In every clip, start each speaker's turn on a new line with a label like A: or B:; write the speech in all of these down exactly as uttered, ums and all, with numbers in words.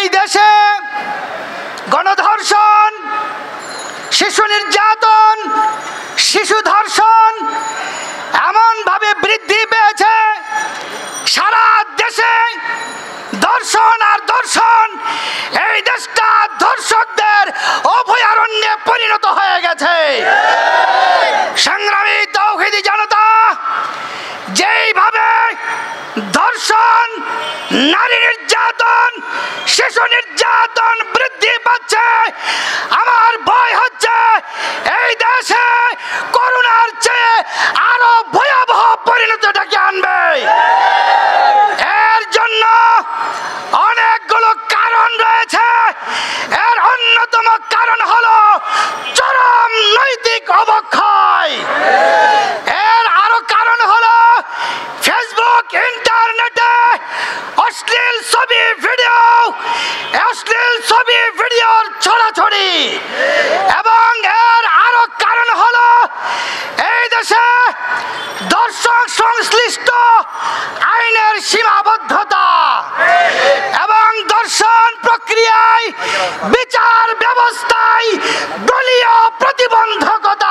A: দেশে গণধর্ষণ, শিশু নির্যাতন, শিশু ধর্ষণ এমনভাবে বৃদ্ধি পেয়েছে, সারা দেশে ধর্ষণ আর ধর্ষণ, এই দেশটা ধর্ষকদের অভয়ারণ্যে পরিণত হয়ে গেছে। সংগ্রামী তাওহীদি জনতা, যেইভাবে ধর্ষণ, নারী নির্যাতন, শিশু নির্যাতন বৃদ্ধি পাচ্ছে, আমার ভয় হচ্ছে এই দেশে করোনার চেয়ে আরো ভয়াবহ পরিণতি ডেকে আনবে। এর জন্য অনেকগুলো কারণ রয়েছে। এর অন্যতম কারণ হলো চরম নৈতিক অবক্ষয়। এর আরো কারণ হলো ফেসবুক, ইন্টারনেটে অশ্লীল ছবি, ভিডিও, অশ্লীল ছবি ভিডিওর ছড়াছড়ি, এবং এর আরো কারণ হলো এই দেশে দর্শক সংশ্লিষ্ট আইনের সীমাবদ্ধতা এবং দর্শন প্রক্রিয়ায় বিচার ব্যবস্থায় দলীয় প্রতিবন্ধকতা।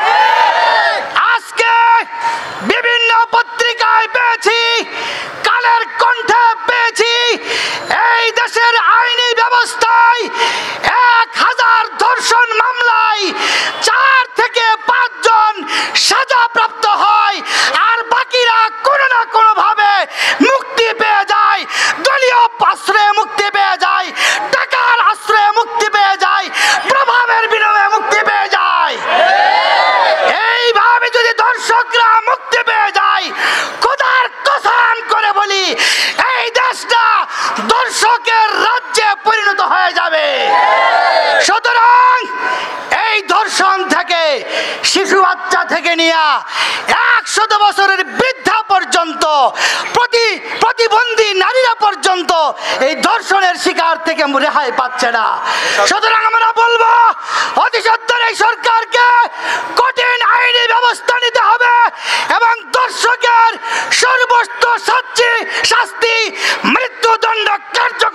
A: আজকে বিভিন্ন পত্রিকায় পেয়েছি, কালের কণ্ঠে পেয়েছি, এই দেশের আইনি ব্যবস্থায় এক হাজার ধর্ষণ মামলায় চার থেকে পাঁচজন সাজাপ্রাপ্ত হয়, আর বাকিরা কোনো না কোনো ভাবে মুক্তি পেয়ে যায়, দলীয় আশ্রয়ে মুক্তি পেয়ে যায়, টাকার আশ্রয়ে মুক্তি পেয়ে যায়, প্রভাবের বিনিময়ে মুক্তি পেয়ে যায়। এইভাবে যদি দর্শকরা মুক্তি পেয়ে যায়, খোদার কসম করে বলি এই দেশটা দর্শকের রাজ্যে পরিণত হয়ে যাবে। সুতরাং এই ধর্ষণ থেকে শিশু বাচ্চা থেকে নিয়ে একশত বছরের বৃদ্ধা পর্যন্ত, প্রতি প্রতিবন্ধী নারীরা পর্যন্ত এই ধর্ষণের শিকার থেকে রেহাই পাচ্ছে না। সুতরাং আমরা বলবো অতি সত্বর এই সরকারকে কঠিন আইনি ব্যবস্থা নিতে হবে এবং দর্শকের সর্বোচ্চ শাস্তি মৃত্যুদণ্ড কার্য